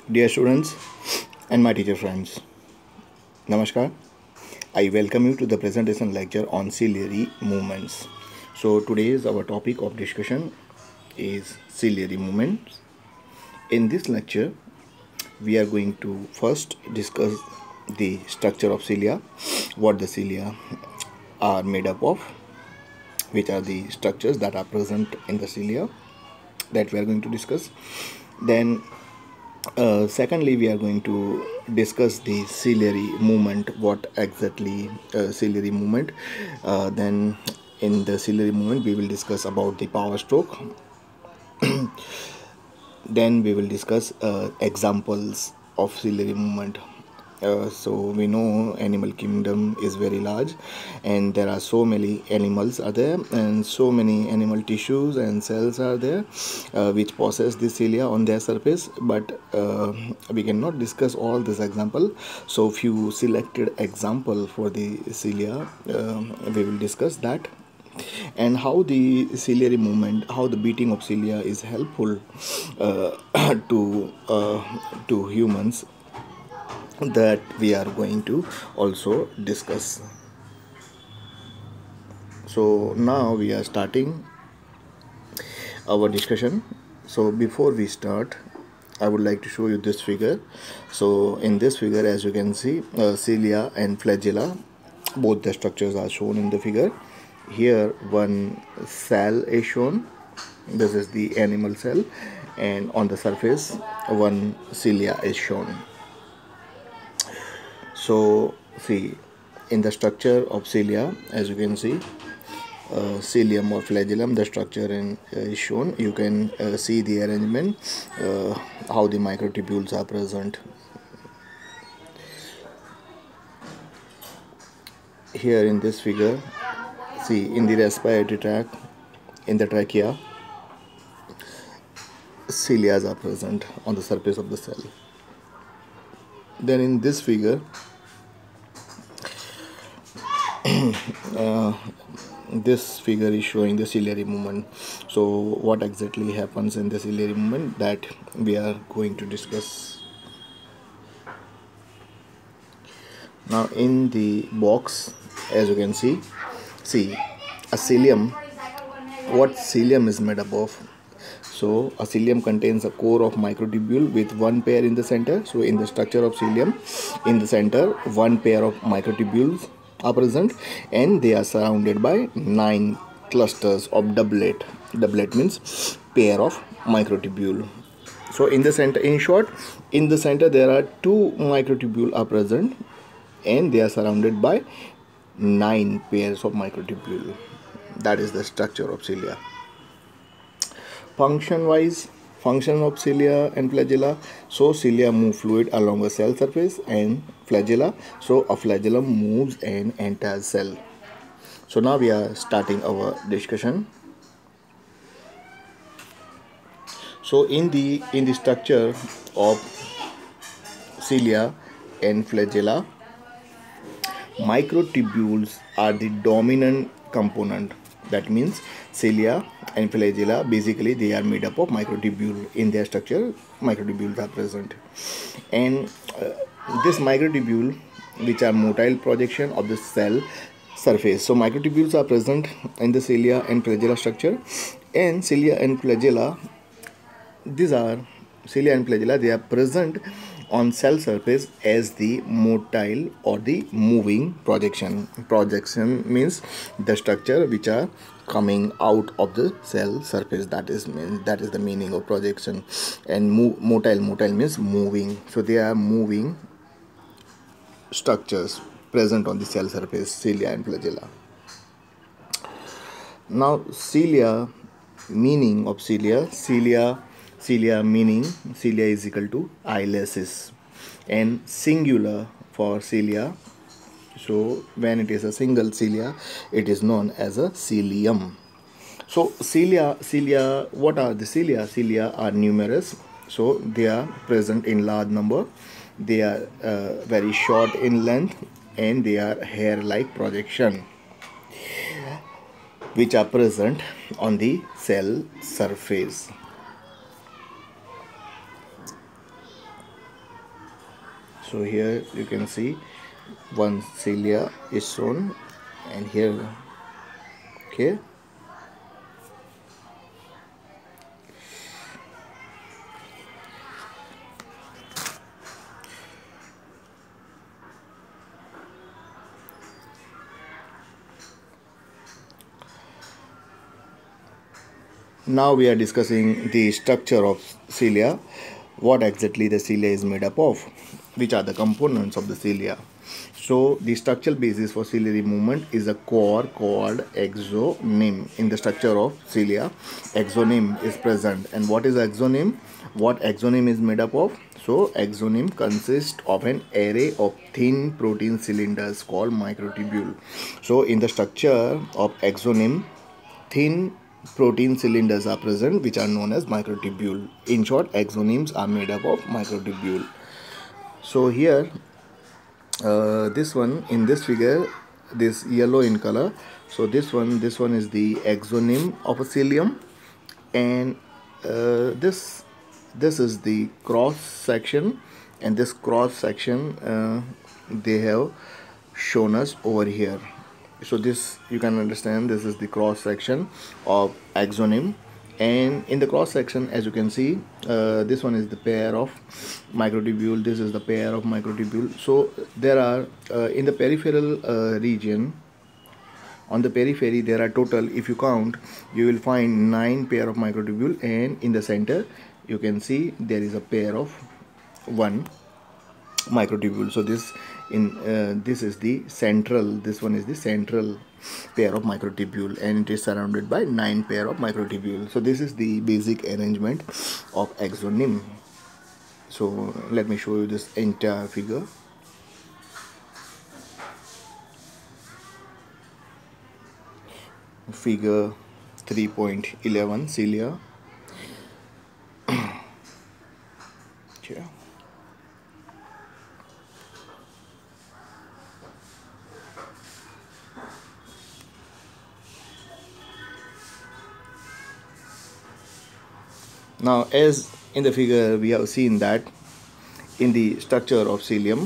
Dear students and my teacher friends, Namaskar. I welcome you to the presentation lecture on ciliary movements. So today's our topic of discussion is ciliary movements. In this lecture, we are going to first discuss the structure of cilia, what the cilia are made up of, which are the structures that are present in the cilia that we are going to discuss. Then secondly, we are going to discuss the ciliary movement, what exactly ciliary movement. Then in the ciliary movement, we will discuss about the power stroke. Then we will discuss examples of ciliary movement. So we know animal kingdom is very large, and there are so many animals are there, and so many animal tissues and cells are there, which possess the cilia on their surface. But we cannot discuss all this example. So few selected example for the cilia, we will discuss that, and how the ciliary movement, how the beating of cilia is helpful to humans, that we are going to also discuss. So now we are starting our discussion. So before we start, I would like to show you this figure. So in this figure, as you can see, cilia and flagella, both the structures are shown in the figure. Here one cell is shown, this is the animal cell, and on the surface one cilia is shown. So see, in the structure of cilia, as you can see, cilium or flagellum, the structure is shown. You can see the arrangement, how the microtubules are present. Here in this figure, see, in the respiratory tract, in the trachea, cilia are present on the surface of the cell. Then in this figure, this figure is showing the ciliary movement. So what exactly happens in the ciliary movement, that we are going to discuss. Now in the box, as you can see a cilium, what cilium is made up of. So a cilium contains a core of microtubule with one pair in the center. So in the structure of cilium, in the center one pair of microtubules are present, and they are surrounded by 9 clusters of doublet. Doublet means pair of microtubule. So in the center, in short, in the center there are 2 microtubule are present, and they are surrounded by 9 pairs of microtubule. That is the structure of cilia. Function of cilia and flagella. So cilia move fluid along a cell surface, and flagella, so a flagellum moves an entire cell. So now we are starting our discussion. So in the structure of cilia and flagella, microtubules are the dominant component. That means cilia and flagella, basically they are made up of microtubule. In their structure, microtubules are present, and this microtubule, which are motile projection of the cell surface. So microtubules are present in the cilia and flagella structure, and cilia and flagella, these are cilia and flagella, they are present on cell surface as the motile or the moving projection. Projection means the structure which are coming out of the cell surface. That is the meaning of projection. And motile means moving. So they are moving structures present on the cell surface, cilia and flagella. Now cilia, meaning of cilia meaning, cilia is equal to eyelashes, and singular for cilia. So when it is a single cilia, it is known as a cilium. So cilia, what are the cilia? Cilia are numerous, so they are present in large number. They are very short in length, and they are hair-like projection which are present on the cell surface. So here you can see one cilia is shown, and here, okay. Now we are discussing the structure of cilia, what exactly the cilia is made up of, which are the components of the cilia. So the structural basis for ciliary movement is a core called exonym. In the structure of cilia, exonym is present. And what is exonym? What exonym is made up of? So exonym consists of an array of thin protein cylinders called microtubule. So in the structure of exonym, thin protein cylinders are present, which are known as microtubule. In short, exonyms are made up of microtubule. So here, this one in this figure, this yellow in color. So this one is the exonym of a cilium, and this is the cross section, and this cross section they have shown us over here. So this, you can understand, this is the cross section of exonym, and in the cross section, as you can see, this one is the pair of microtubule, this is the pair of microtubule. So there are in the peripheral region, on the periphery, there are total, if you count, you will find 9 pair of microtubule, and in the center you can see there is a pair of 1 microtubule. So this is the central, this one is the central pair of microtubule, and it is surrounded by 9 pair of microtubule. So this is the basic arrangement of exonym. So let me show you this entire figure. Figure 3.11 cilia. Here. Now, as in the figure, we have seen that in the structure of cilium,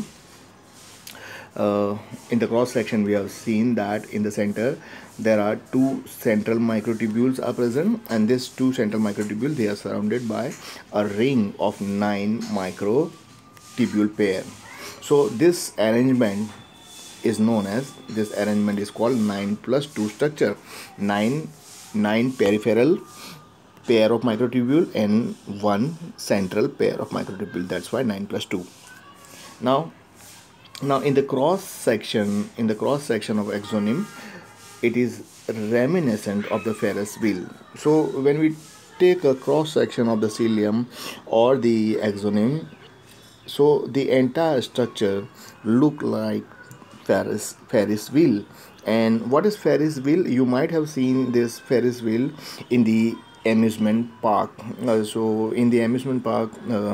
in the cross section, we have seen that in the center there are 2 central microtubules are present, and these 2 central microtubules, they are surrounded by a ring of 9 microtubule pair. So this arrangement is known as, this arrangement is called 9 plus 2 structure. 9 peripheral pair of microtubule and 1 central pair of microtubule. That's why 9 plus 2. Now in the cross section of exonym, it is reminiscent of the Ferris wheel. So when we take a cross section of the cilium or the exonym, so the entire structure look like Ferris wheel. And what is Ferris wheel? You might have seen this Ferris wheel in the amusement park. So in the amusement park,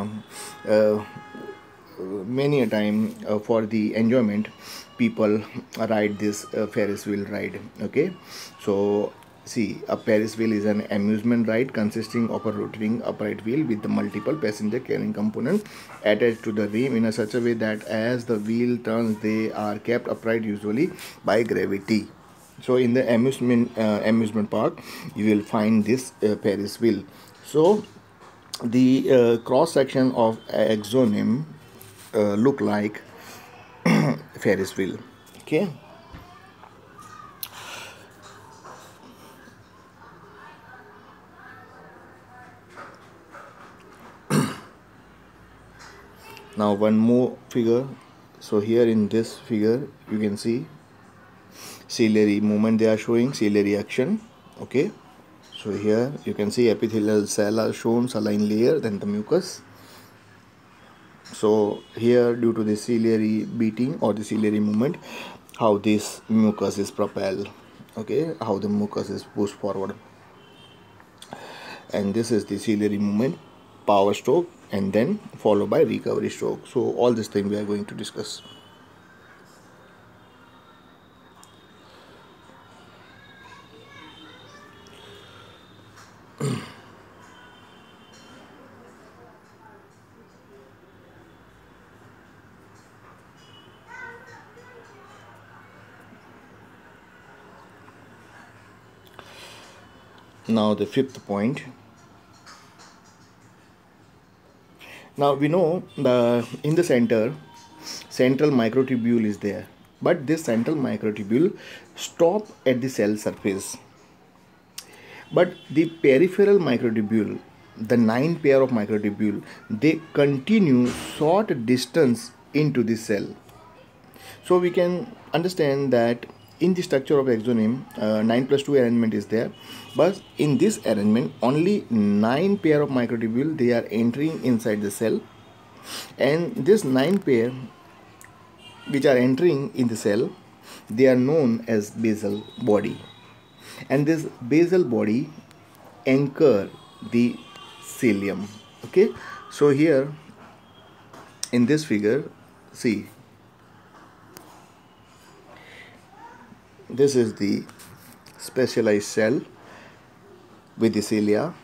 many a time, for the enjoyment, people ride this Ferris wheel ride. Okay, so see, a Ferris wheel is an amusement ride consisting of a rotating upright wheel with the multiple passenger carrying component attached to the rim in a such a way that as the wheel turns, they are kept upright, usually by gravity. So in the amusement park, you will find this Ferris wheel. So the cross section of exonym look like Ferris wheel. Okay. Now one more figure. So here in this figure, you can see ciliary movement. They are showing ciliary action. Okay. So here you can see epithelial cell are shown, saline layer, then the mucus. So here, due to the ciliary beating or the ciliary movement, how this mucus is propelled. Okay, how the mucus is pushed forward. And this is the ciliary movement, power stroke, and then followed by recovery stroke. So all this thing we are going to discuss. Now the fifth point. Now we know the in the center central microtubule is there, but this central microtubule stop at the cell surface, but the peripheral microtubule, the 9 pair of microtubule, they continue short distance into the cell. So we can understand that in the structure of exonym, 9+2 arrangement is there, but in this arrangement only 9 pair of microtubule they are entering inside the cell, and this 9 pair which are entering in the cell, they are known as basal body, and this basal body anchor the cilium. Okay, so here in this figure, see, this is the specialized cell with the cilia.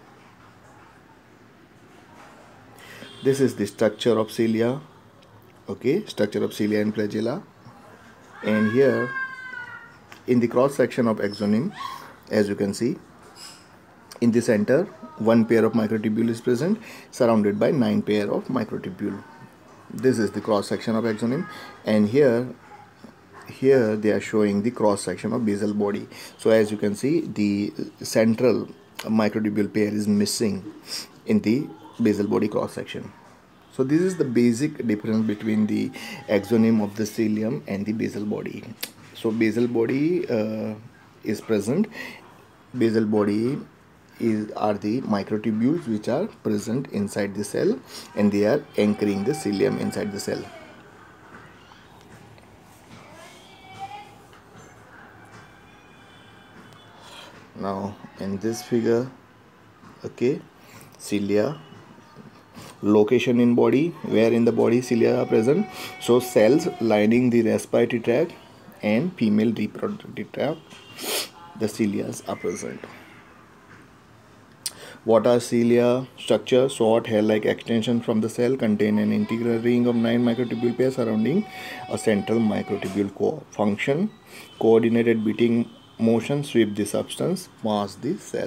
This is the structure of cilia. Okay, structure of cilia and flagella. And here in the cross section of axoneme, as you can see, in the center 1 pair of microtubule is present, surrounded by 9 pair of microtubule. This is the cross section of axoneme, and here they are showing the cross section of basal body. So as you can see, the central microtubule pair is missing in the basal body cross section. So this is the basic difference between the axoneme of the cilium and the basal body. So basal body is present. Basal body are the microtubules which are present inside the cell, and they are anchoring the cilium inside the cell. Now in this figure, okay, cilia, location in body, where in the body cilia are present. So cells lining the respiratory tract and female reproductive tract, the cilia are present. What are cilia? Structure: short hair-like extension from the cell, contain an integral ring of 9 microtubule pairs surrounding a central microtubule core. Function: coordinated beating motion sweep the substance past the cell.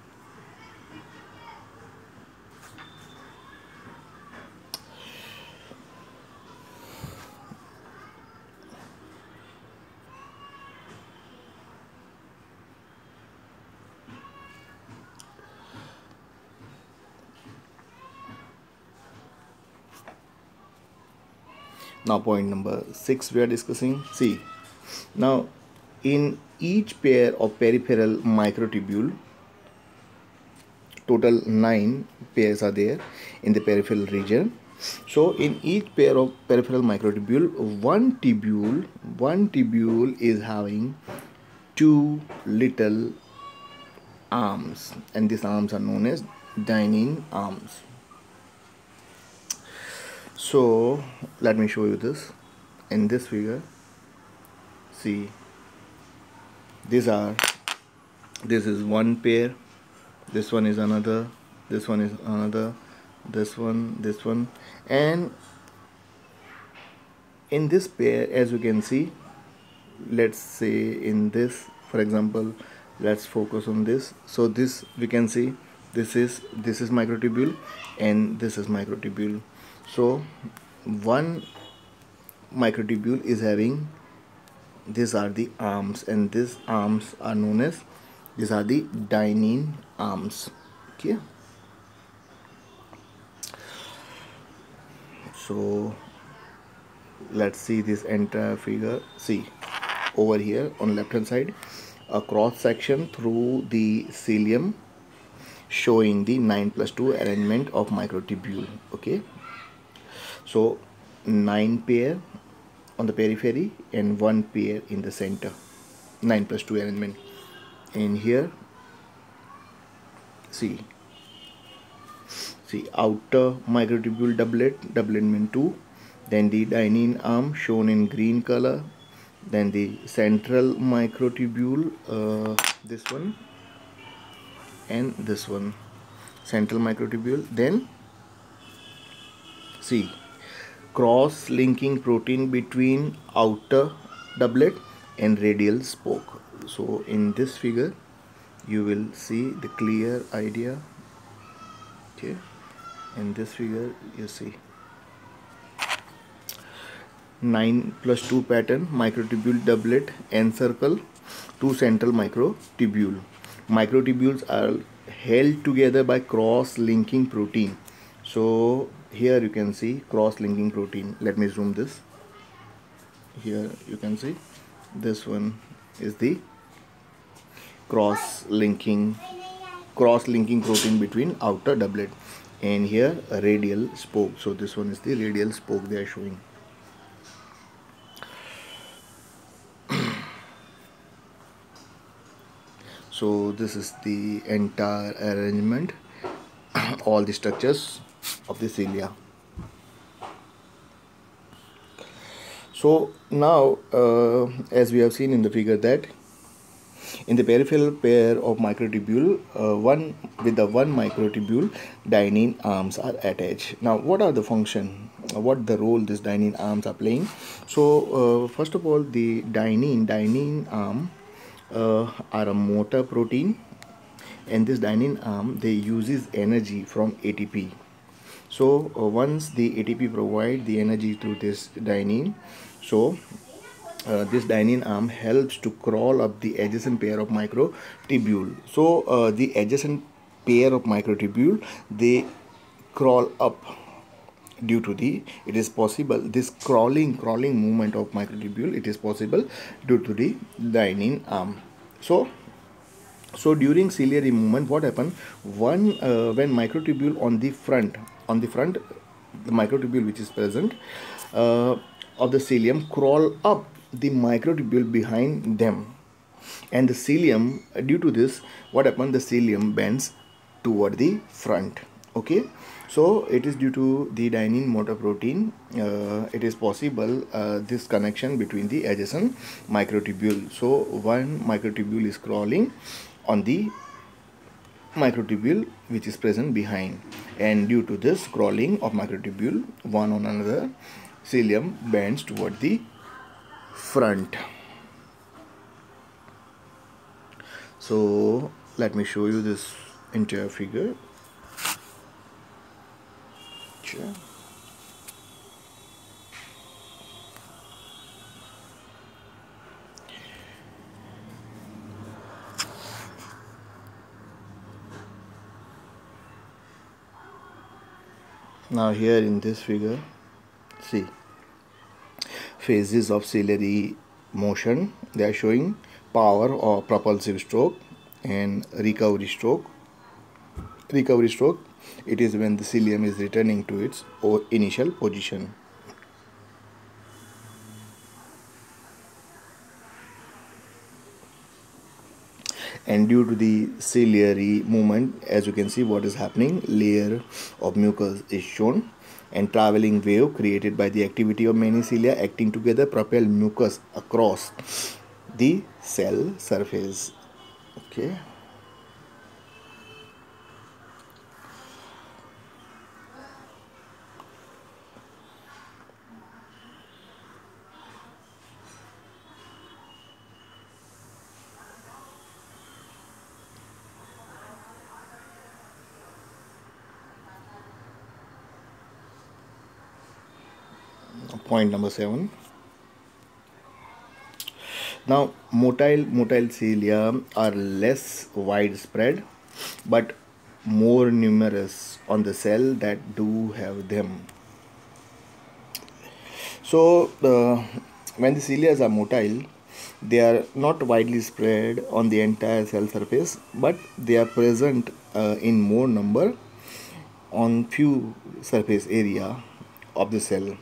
Now point number 6 we are discussing. See, now in each pair of peripheral microtubule, total 9 pairs are there in the peripheral region. So in each pair of peripheral microtubule, one tubule is having 2 little arms, and these arms are known as dynein arms. So let me show you this in this figure. See, this is one pair, this one is another, this one is another, this one, and in this pair, as you can see, let's say in this, for example, let's focus on this. So this we can see, this is microtubule and this is microtubule. So one microtubule is having, these are the arms, and these arms are known as, these are the dynein arms. Okay, so let's see this entire figure. See, over here on left hand side, a cross section through the cilium showing the 9+2 arrangement of microtubule. Okay, so 9 pair on the periphery and 1 pair in the center, 9+2 arrangement. And here, see outer microtubule doublet mean 2, then the dynein arm shown in green color, then the central microtubule, this one and this one, central microtubule. Then see, cross linking protein between outer doublet and radial spoke. So in this figure you will see the clear idea. Okay, in this figure you see 9 plus 2 pattern, microtubule doublet, encircle, 2 central microtubule. Microtubules are held together by cross-linking protein. So here you can see cross-linking protein. Let me zoom this. Here you can see this one is the cross-linking protein between outer doublet, and here a radial spoke. So this one is the radial spoke they are showing. So this is the entire arrangement, all the structures of the cilia. So now as we have seen in the figure that in the peripheral pair of microtubule, one with the one microtubule, dynein arms are attached. Now what are the function, what the role these dynein arms are playing? So first of all, the dynein arm are a motor protein, and this dynein arm, they uses energy from ATP. So once the ATP provide the energy through this dynein, so this dynein arm helps to crawl up the adjacent pair of microtubule. So the adjacent pair of microtubule, they crawl up due to the, it is possible, this crawling movement of microtubule, it is possible due to the dynein arm. So during ciliary movement, what happen, one when microtubule on the front, the microtubule which is present of the cilium crawl up the microtubule behind them, and the cilium, due to this, what happen, the cilium bends toward the front. Okay, so it is due to the dynein motor protein, it is possible this connection between the adjacent microtubule. So one microtubule is crawling on the microtubule which is present behind, and due to this crawling of microtubule one on another, cilium bends toward the front. So let me show you this entire figure. Sure. Now here in this figure, see phases of ciliary motion. They are showing power or propulsive stroke and recovery stroke. Recovery stroke, it is when the cilium is returning to its initial position. And due to the ciliary movement, as you can see what is happening, layer of mucus is shown, and traveling wave created by the activity of many cilia acting together propel mucus across the cell surface. Okay. Point number 7. Now motile cilia are less widespread but more numerous on the cell that do have them. So when the cilia are motile, they are not widely spread on the entire cell surface, but they are present in more number on few surface area of the cell.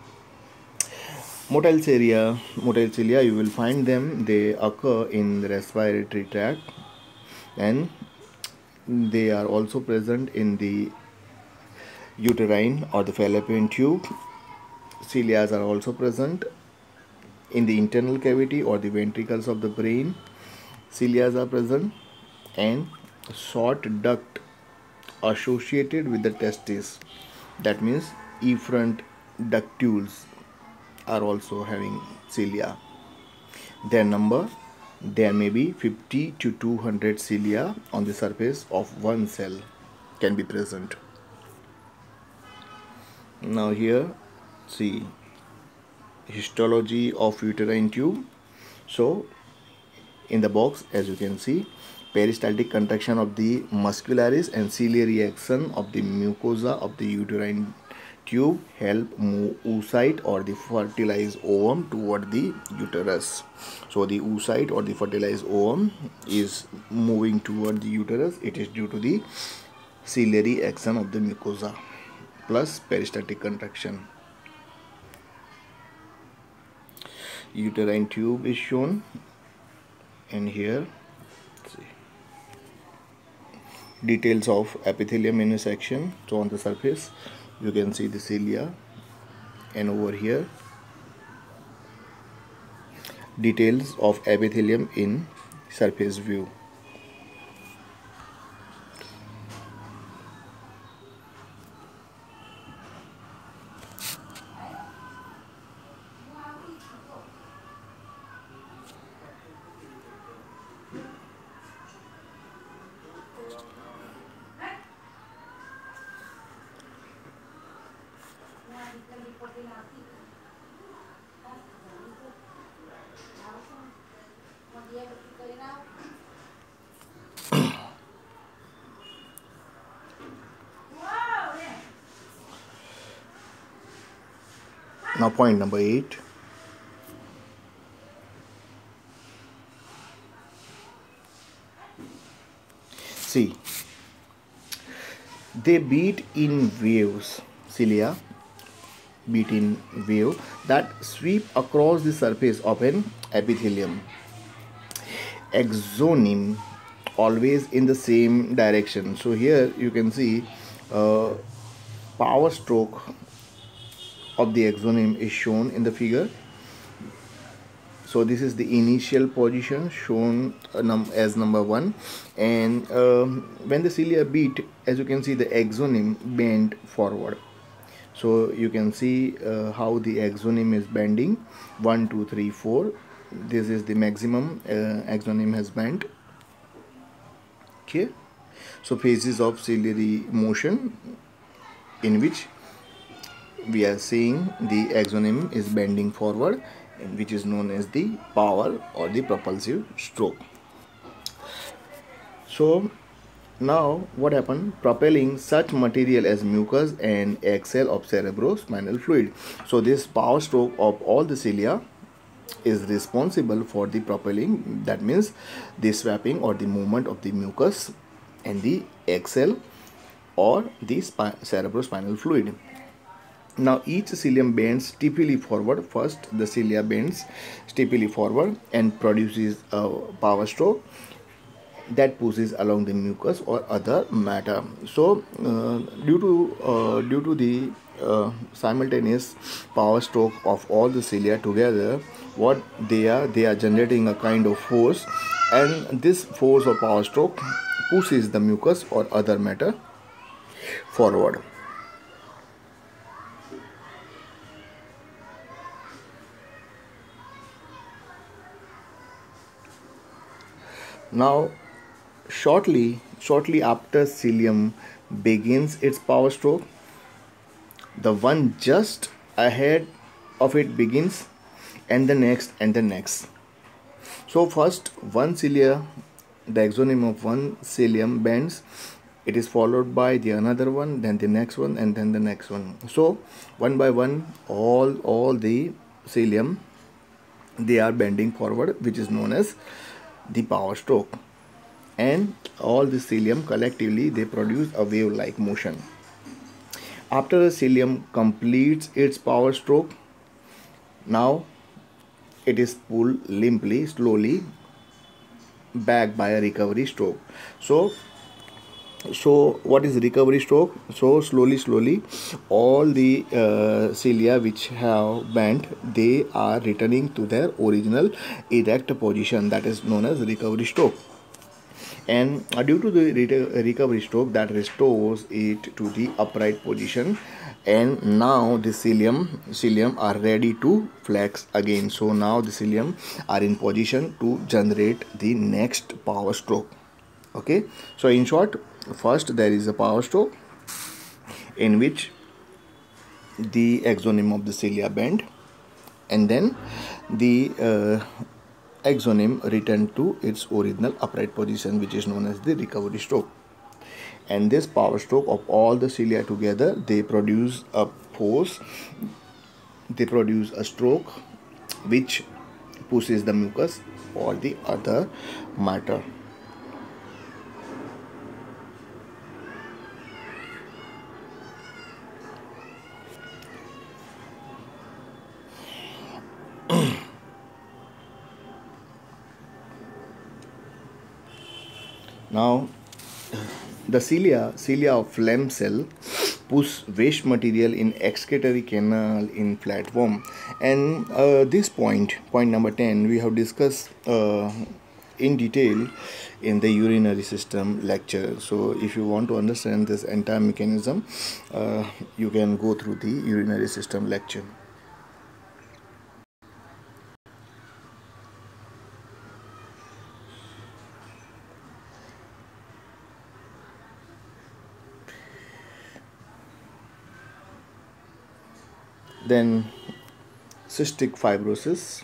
Motile cilia, you will find them, they occur in the respiratory tract, and they are also present in the uterine or the fallopian tube. Cilia are also present in the internal cavity or the ventricles of the brain. Cilia are present, and short duct associated with the testis, that means efferent ductules, are also having cilia. Their number There may be 50 to 200 cilia on the surface of one cell can be present. Now here, see histology of uterine tube. So in the box, as you can see, peristaltic contraction of the muscularis and ciliary action of the mucosa of the uterine tube help move oocyte or the fertilized ovum toward the uterus. So the oocyte or the fertilized ovum is moving toward the uterus. It is due to the ciliary action of the mucosa plus peristaltic contraction. Uterine tube is shown, and here see details of epithelium in a section. So on the surface you can see the cilia, and over here details of epithelium in surface view. Now point number 8. See, they beat in waves. Cilia beat in wave that sweep across the surface of an epithelium. Exonym always in the same direction. So here you can see power stroke of the exonym is shown in the figure. So this is the initial position shown as number 1, and when the cilia beat, as you can see, the exonym bend forward. So you can see how the exonym is bending. 1 2 3 4. This is the maximum exonym has bent. Okay, so phases of ciliary motion in which we are seeing the exonym is bending forward, which is known as the power or the propulsive stroke. So now what happened? Propelling such material as mucus and exhale of cerebrospinal fluid. So this power stroke of all the cilia is responsible for the propelling, that means the swapping or the movement of the mucus and the exhale or the cerebrospinal fluid. Now each cilium bends steeply forward. First the cilia bends steeply forward and produces a power stroke that pushes along the mucus or other matter. So due to the simultaneous power stroke of all the cilia together, what they are generating a kind of force, and this force or power stroke pushes the mucus or other matter forward. Now shortly after cilium begins its power stroke, the one just ahead of it begins, and the next and the next. So first one cilia, the exonym of one cilium bends, it is followed by the another one, then the next one, and then the next one. So one by one all the cilium, they are bending forward, which is known as the power stroke, and all the cilium collectively they produce a wave like motion. After the cilium completes its power stroke, now it is pulled limply, slowly back by a recovery stroke. So what is recovery stroke? So slowly all the cilia which have bent, they are returning to their original erect position, that is known as recovery stroke. And due to the recovery stroke, that restores it to the upright position, and now the cilium are ready to flex again. So now the cilium are in position to generate the next power stroke. Okay, so in short, first there is a power stroke in which the axoneme of the cilia bend, and then the axoneme return to its original upright position, which is known as the recovery stroke. And this power stroke of all the cilia together, they produce a force, they produce a stroke which pushes the mucus or the other matter. Now the cilia of phlegm cell push waste material in excretory canal in flatworm. And this point number 10, we have discussed in detail in the urinary system lecture. So if you want to understand this entire mechanism, you can go through the urinary system lecture. Then cystic fibrosis.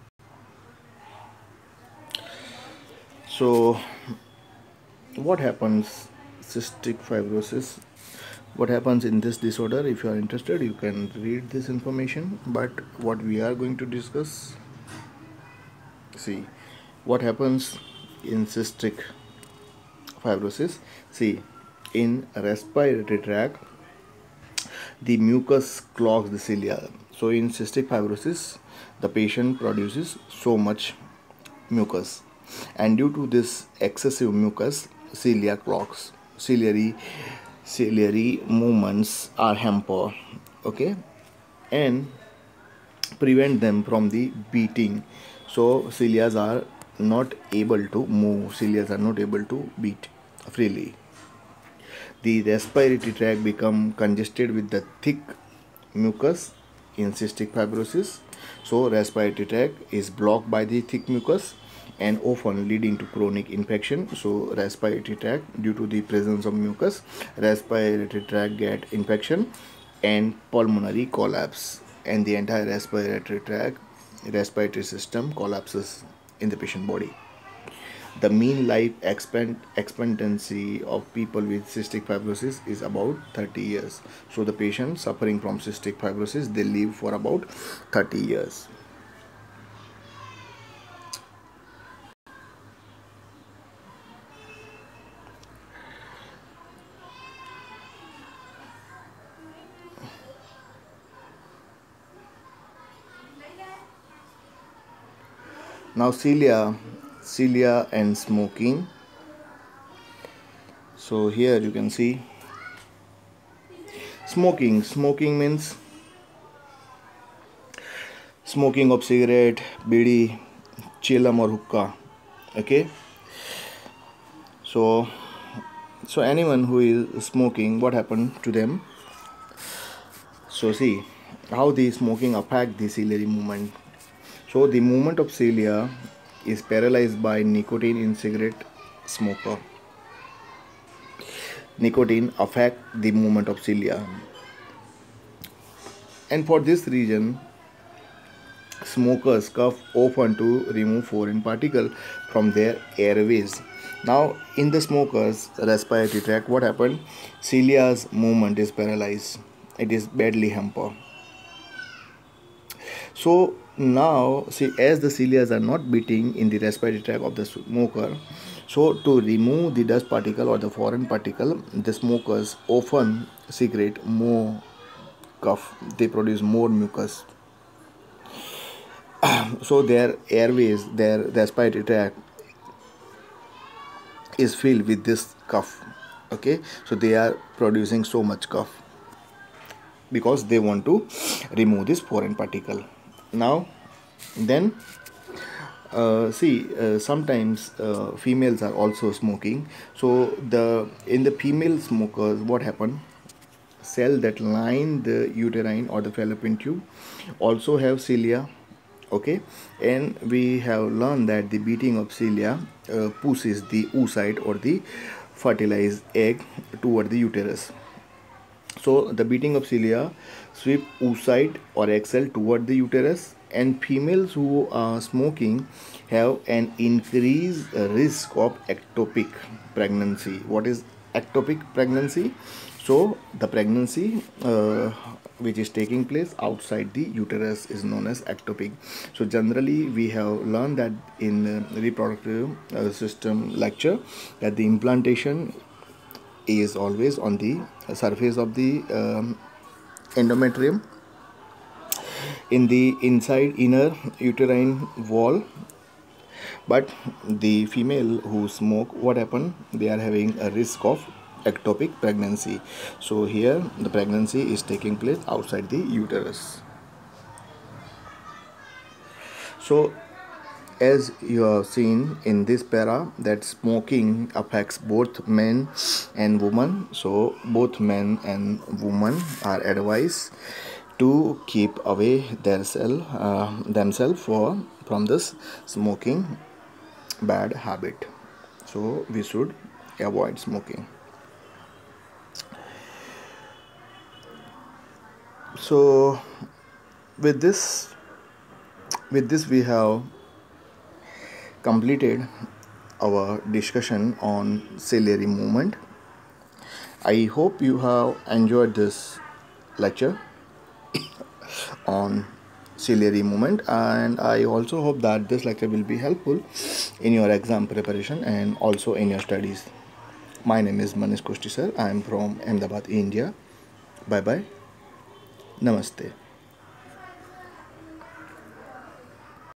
So what happens cystic fibrosis, what happens in this disorder? If you are interested, you can read this information, but what we are going to discuss, see what happens in cystic fibrosis. See, in respiratory tract, the mucus clogs the cilia. So in cystic fibrosis, the patient produces so much mucus, and due to this excessive mucus, cilia clogs, ciliary movements are hampered. Okay, and prevent them from the beating. So cilia are not able to move, cilia are not able to beat freely. The respiratory tract become congested with the thick mucus in cystic fibrosis. So respiratory tract is blocked by the thick mucus and often leading to chronic infection. So respiratory tract, due to the presence of mucus, respiratory tract get infection and pulmonary collapse, and the entire respiratory tract, respiratory system collapses in the patient body. The mean life expectancy of people with cystic fibrosis is about 30 years. So the patient suffering from cystic fibrosis, they live for about 30 years. Now cilia and smoking. So here you can see smoking means smoking of cigarette, bidi, chillum or hookah. Okay, so anyone who is smoking, what happened to them? So see how the smoking affect the ciliary movement. So the movement of cilia is paralyzed by nicotine in cigarette smoker. Nicotine affect the movement of cilia, and for this reason smokers cough often to remove foreign particle from their airways. Now in the smokers respiratory tract, what happened? Cilia's movement is paralyzed, it is badly hampered. So now see, as the cilia are not beating in the respiratory tract of the smoker, so to remove the dust particle or the foreign particle, the smokers often secrete more cough, they produce more mucus. So their airways, their respiratory tract is filled with this cough. Okay, so they are producing so much cough because they want to remove this foreign particle. Now then sometimes females are also smoking. So in the female smokers, what happened? cell that line the uterine or the fallopian tube also have cilia. Okay, and we have learned that the beating of cilia pushes the oocyte or the fertilized egg toward the uterus. So the beating of cilia sweep oocyte or egg cell toward the uterus, and females who are smoking have an increased risk of ectopic pregnancy. What is ectopic pregnancy? So the pregnancy which is taking place outside the uterus is known as ectopic. So generally we have learned that in reproductive system lecture that the implantation is always on the surface of the endometrium in the inside inner uterine wall. But the female who smoke, what happened, they are having a risk of ectopic pregnancy. So here the pregnancy is taking place outside the uterus. So as you have seen in this para that smoking affects both men and women, so both men and women are advised to keep away themselves from this smoking bad habit. So we should avoid smoking. So with this we have completed our discussion on ciliary movement. I hope you have enjoyed this lecture on ciliary movement, and I also hope that this lecture will be helpful in your exam preparation and also in your studies. My name is Manish Kushti sir. I am from Ahmedabad, India. Bye bye. Namaste.